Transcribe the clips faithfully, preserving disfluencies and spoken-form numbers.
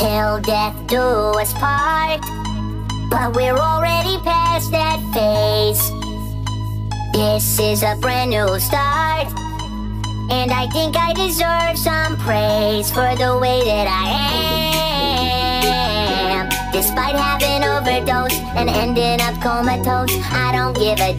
till death do us part. But we're already past that phase. This is a brand new start, and I think I deserve some praise for the way that I am. Despite having overdosed and ending up comatose, I don't give a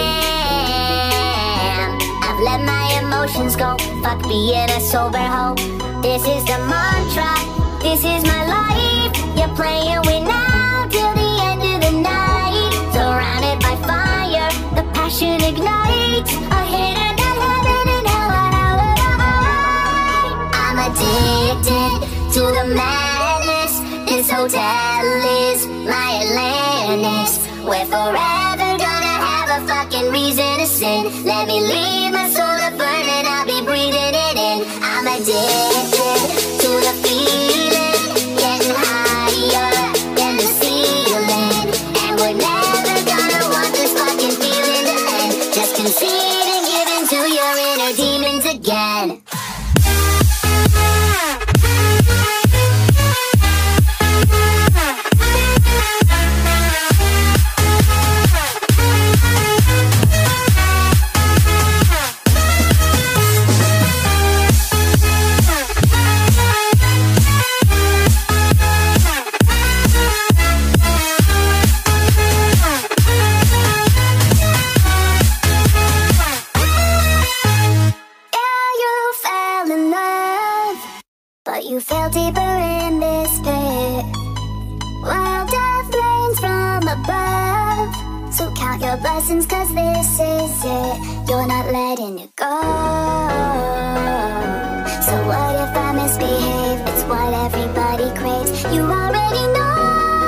damn. I've let my emotions go, fuck being a sober hoe. This is the mantra, this is my life. You're playing with now till the end of the night. Surrounded by fire, the passion ignites. A hidden in heaven and hell, I'm addicted to the madness. This hotel is my Atlantis. We're forever gonna have a fucking reason to sin. Let me leave my soul to burn and I'll be breathing it in. I'm addicted to the feeling, getting higher than the ceiling. And we're never gonna want this fucking feeling to end. Just concede and give in to your inner demons again. You fell deeper in this pit, while death rains from above. So count your blessings, cause this is it. You're not letting it go. So what if I misbehave? It's what everybody craves. You already know.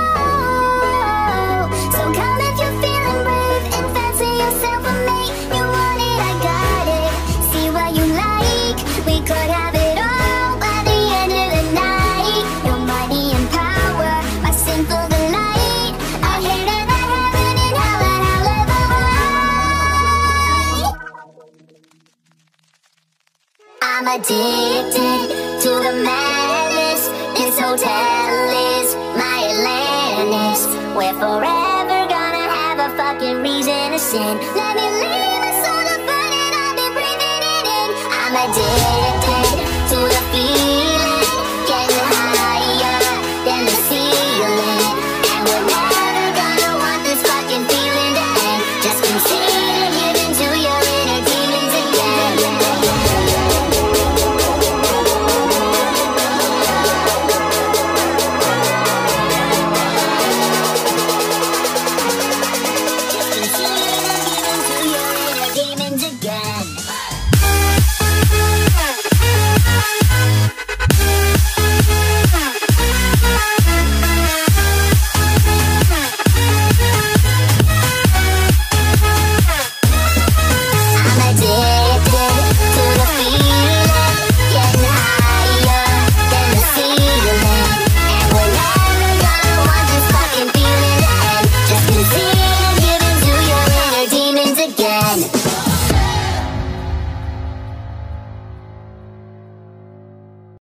So come if you're feeling brave and fancy yourself a mate. You want it, I got it. See what you like, we could have it all. I'm addicted to the madness. This hotel is my Atlantis. We're forever gonna have a fucking reason to sin. Let me leave my soul to burn and I'll be breathing it in. I'm addicted